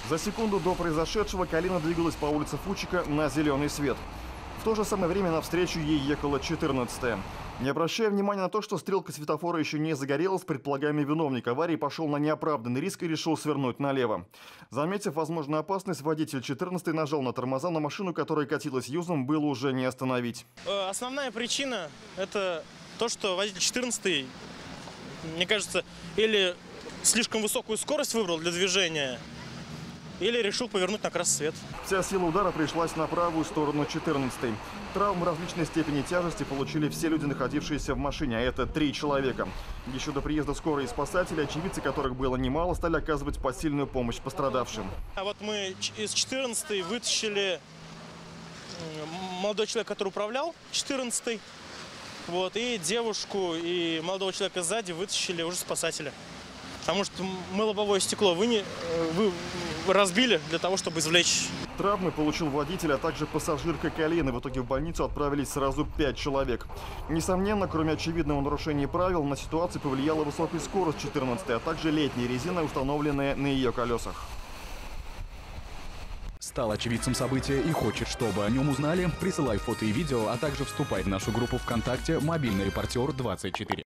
За секунду до произошедшего Калина двигалась по улице Фучика на зеленый свет. В то же самое время навстречу ей ехала 14-я. Не обращая внимания на то, что стрелка светофора еще не загорелась, предполагаемый виновник аварии пошел на неоправданный риск и решил свернуть налево. Заметив возможную опасность, водитель 14-й нажал на тормоза, но машину, которая катилась юзом, было уже не остановить. Основная причина – это то, что водитель 14-й, мне кажется, или слишком высокую скорость выбрал для движения, или решил повернуть на красный свет. Вся сила удара пришлась на правую сторону 14-й. Травмы различной степени тяжести получили все люди, находившиеся в машине, а это 3 человека. Еще до приезда скорой и спасатели, очевидцы которых было немало, стали оказывать посильную помощь пострадавшим. А вот мы из 14-й вытащили молодого человека, который управлял 14-й. Вот, и девушку, и молодого человека сзади вытащили уже спасатели. Потому что мы лобовое стекло разбили для того, чтобы извлечь. Травмы получил водитель, а также пассажирка Калины. В итоге в больницу отправились сразу 5 человек. Несомненно, кроме очевидного нарушения правил, на ситуацию повлияла высокая скорость 14-й, а также летняя резина, установленная на ее колесах. Стал очевидцем события и хочет, чтобы о нем узнали? Присылай фото и видео, а также вступай в нашу группу ВКонтакте «Мобильный репортер 24».